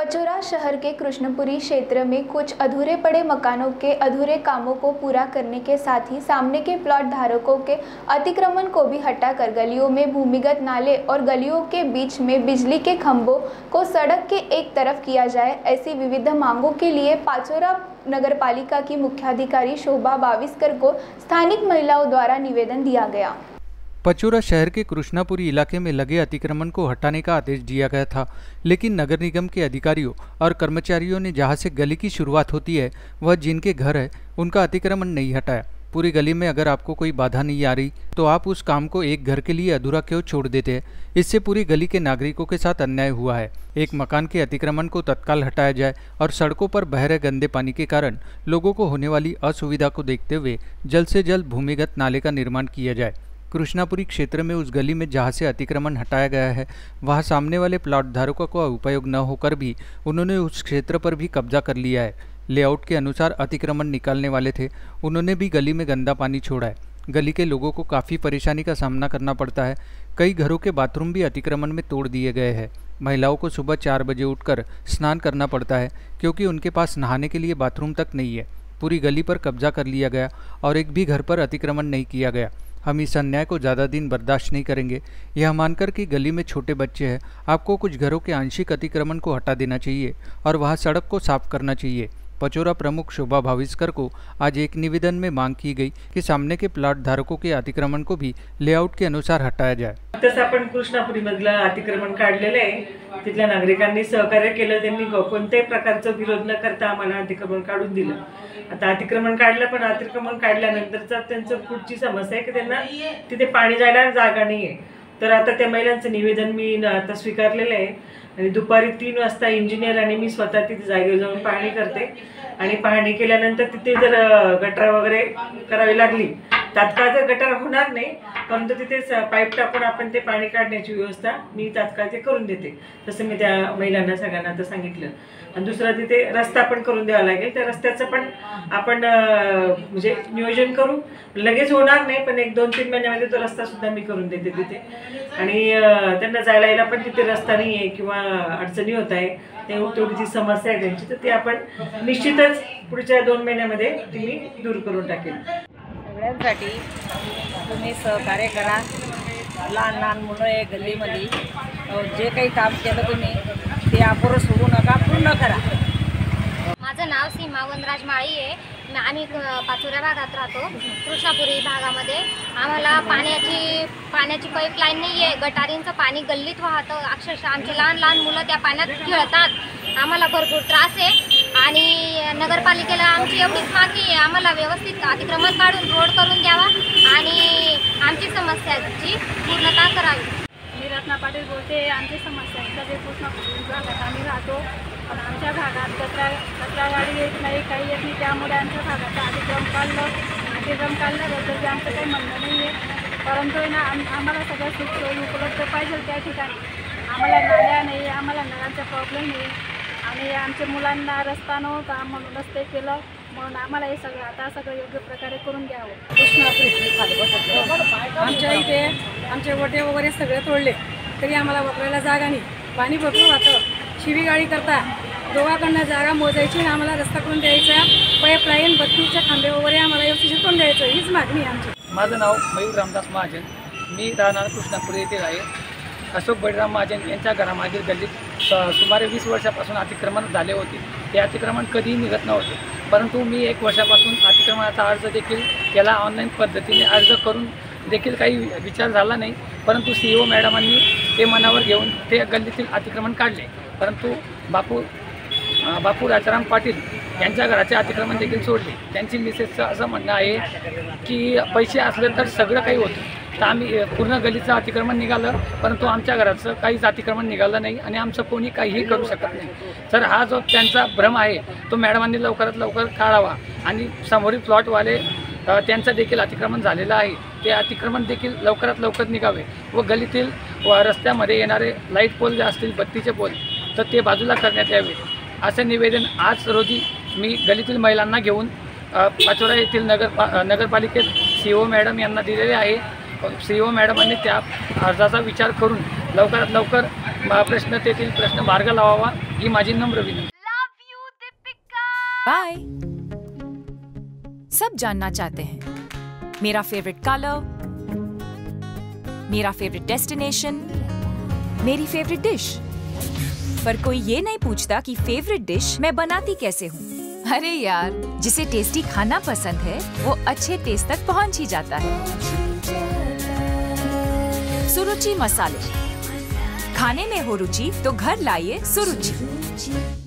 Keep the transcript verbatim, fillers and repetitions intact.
पचौरा शहर के कृष्णपुरी क्षेत्र में कुछ अधूरे पड़े मकानों के अधूरे कामों को पूरा करने के साथ ही सामने के प्लॉट धारकों के अतिक्रमण को भी हटाकर गलियों में भूमिगत नाले और गलियों के बीच में बिजली के खंभों को सड़क के एक तरफ किया जाए। ऐसी विविध मांगों के लिए पचौरा नगरपालिका की मुख्याधिकारी शोभा बाविस्कर को स्थानिक महिलाओं द्वारा निवेदन दिया गया। पचौरा शहर के कृष्णापुरी इलाके में लगे अतिक्रमण को हटाने का आदेश दिया गया था, लेकिन नगर निगम के अधिकारियों और कर्मचारियों ने जहां से गली की शुरुआत होती है वह जिनके घर है उनका अतिक्रमण नहीं हटाया। पूरी गली में अगर आपको कोई बाधा नहीं आ रही तो आप उस काम को एक घर के लिए अधूरा क्यों छोड़ देते हैं। इससे पूरी गली के नागरिकों के साथ अन्याय हुआ है। एक मकान के अतिक्रमण को तत्काल हटाया जाए और सड़कों पर बह रहे गंदे पानी के कारण लोगों को होने वाली असुविधा को देखते हुए जल्द से जल्द भूमिगत नाले का निर्माण किया जाए। कृष्णापुरी क्षेत्र में उस गली में जहां से अतिक्रमण हटाया गया है वहां सामने वाले प्लॉट धारकों का उपयोग न होकर भी उन्होंने उस क्षेत्र पर भी कब्जा कर लिया है। लेआउट के अनुसार अतिक्रमण निकालने वाले थे, उन्होंने भी गली में गंदा पानी छोड़ा है। गली के लोगों को काफ़ी परेशानी का सामना करना पड़ता है। कई घरों के बाथरूम भी अतिक्रमण में तोड़ दिए गए हैं। महिलाओं को सुबह चार बजे उठकर स्नान करना पड़ता है क्योंकि उनके पास नहाने के लिए बाथरूम तक नहीं है। पूरी गली पर कब्जा कर लिया गया और एक भी घर पर अतिक्रमण नहीं किया गया। हम इस अन्याय को ज़्यादा दिन बर्दाश्त नहीं करेंगे। यह मानकर कि गली में छोटे बच्चे हैं, आपको कुछ घरों के आंशिक अतिक्रमण को हटा देना चाहिए और वहां सड़क को साफ करना चाहिए। पचौरा प्रमुख शोभा बाविस्कर को आज एक निवेदन में मांग की गई कि सामने के प्लॉट धारकों के अतिक्रमण को भी लेआउट के अनुसार हटाया जाए। तसं आपण कृष्णापुरीमधलं अतिक्रमण काढलेलं आहे। तिथल्या नागरिकांनी सहकार्य केलं, त्यांनी कोणत्याही प्रकारचा विरोध न करता आम्हाला अतिक्रमण काढून दिलं। आता अतिक्रमण काढलं, पण अतिक्रमण काढल्यानंतरचा त्यांचं पुढची समस्या आहे की त्यांना तिथे पाणी जायला जागा नाही आहे। तर आता त्या महिलांचं निवेदन मी आता स्वीकारलेलं आहे आणि दुपारी तीन वाजता इंजिनियर आणि मी स्वतः तिथे जागेवर जाऊन पाहणी करते आणि पाहणी केल्यानंतर तिथे जर गटार वगैरे करावी लागली, तात्काळ तर गटार होणार नाही, परंतु तिथे पाईप टाकून आपण ते पाणी काढण्याची व्यवस्था मी तात्काळ ते करून देते। तसं मी त्या महिलांना सगळ्यांना आता सांगितलं। आणि दुसरा तिथे रस्ता पण करून द्यावा लागेल। त्या रस्त्याचं पण आपण म्हणजे नियोजन करू, लगेच होणार नाही, पण एक दोन तीन महिन्यामध्ये तो रस्ता सुद्धा मी करून देते तिथे। आणि त्यांना जायला यायला पण तिथे रस्ता नाही आहे किंवा अडचणी होत आहे, तेवढी जी समस्या आहे त्यांची, तर ती आपण निश्चितच पुढच्या दोन महिन्यामध्ये ती मी दूर करून टाकेन। सगळ्यांसाठी तुम्ही सहकार्य करा। लहान लहान मुलं आहे गल्लीमध्ये, जे काही काम केलं तुम्ही ते अपुरं सोडू नका, पूर्ण करा। माझं नाव सीमा वनराज माळी आहे। आम्ही पाचोरा भागात राहतो, कृष्णापुरी भागामध्ये। आम्हाला पाण्याची पाण्याची पाईपलाईन नाही आहे, गटारींचं पाणी गल्लीत वाहतं। अक्षरशः आमचे लहान लहान मुलं त्या पाण्यात खेळतात, आम्हाला भरपूर त्रास आहे। आणि नगरपालिकेला आमची एवढीच मागणी आहे, आम्हाला व्यवस्थित अतिक्रमण काढून रोड करून द्यावा आणि आमची समस्याची पूर्णता करावी। मी रत्ना पाटील बोलते। आमची समस्या आहे जे कृष्णापुरी भागात आम्ही राहतो, पण आमच्या भागात कचरा कचरावाडी येत नाही, काही येत नाही, त्यामुळे आमच्या भागाचं अतिक्रम काढलं अतिक्रम काढल्याबद्दल आमचं काही म्हणणं नाही आहे। परंतु ना आम आम्हाला सगळ्या सुखसोयी उपलब्ध पाहिजे त्या ठिकाणी। आम्हाला नाल्या नाही, आम्हाला नळाचा प्रॉब्लेम नाही आणि आमच्या मुलांना रस्ता नव्हता म्हणून रस्ते केलं, म्हणून आम्हाला हे सगळं आता सगळं योग्य प्रकारे करून द्यावं। आमच्या इथे आमचे वटे वगैरे सगळे तोडले तरी आम्हाला वापरायला जागा नाही, पाणी भरपूर वाहतं, शिवीगाळी करता, दोघांकडनं जागा मोजायची आणि आम्हाला रस्ता करून द्यायचा, पाईपलाईन बत्तीचे खांबे वगैरे आम्हाला व्यवस्थित करून द्यायचं, हीच मागणी आहे आमची। माझं नाव मयूर रामदास महाजन, मी राहणार कृष्णापुरी येथे आहे। अशोक बळीराम महाजन यांच्या घरामागील गल्लीत सुमारे वीस वर्षापासून अतिक्रमण झाले होते। ते अतिक्रमण कधीही निघत नव्हते, परंतु मी एक वर्षापासून अतिक्रमणाचा अर्ज देखील केला, ऑनलाईन पद्धतीने अर्ज करून देखील काही विचार झाला नाही। परंतु सी ई ओ मॅडमांनी ते मनावर घेऊन ते गल्लीतील अतिक्रमण काढले, परंतु बापू बापू राजाराम पाटील यांच्या घराचे अतिक्रमण देखील सोडले। त्यांची मिसेसचं असं म्हणणं आहे की पैसे असले तर सगळं काही होतं, तर आम्ही पूर्ण गलीचं अतिक्रमण निघालं, परंतु आमच्या घराचं काहीच अतिक्रमण निघालं नाही आणि आमचं कोणी काहीही करू शकत नाही। तर हा जो त्यांचा भ्रम आहे तो मॅडमांनी लवकरात लवकर काढावा आणि समोरील प्लॉटवाले त्यांचं देखील अतिक्रमण झालेलं आहे, ते अतिक्रमण देखील लवकरात लवकर निघावे व गलीतील व रस्त्यामध्ये येणारे लाईट पोल जे असतील बत्तीचे पोल तर ते बाजूला करण्यात यावे, असं निवेदन आज रोजी मी गलीतील महिलांना घेऊन पचौरा येथील नगर नगरपालिकेत सी ई ओ मॅडम यांना दिलेले आहे। सी ई ओ मॅडमांनी त्या अर्जाचा विचार करून लवकरात लवकर प्रश्न तेथील प्रश्न मार्ग लावावा ही माझी नम्र विनंती। बाय। सब जानना चाहते हैं मेरा फेवरेट कलर, मेरा फेवरेट डेस्टिनेशन, मेरी फेवरेट डिश, पर कोई ये नहीं पूछता कि फेवरेट डिश मैं बनाती कैसे हूँ। अरे यार, जिसे टेस्टी खाना पसंद है वो अच्छे टेस्ट तक पहुँच ही जाता है। सुरुचि मसाले, खाने में हो रुचि तो घर लाइए सुरुचि।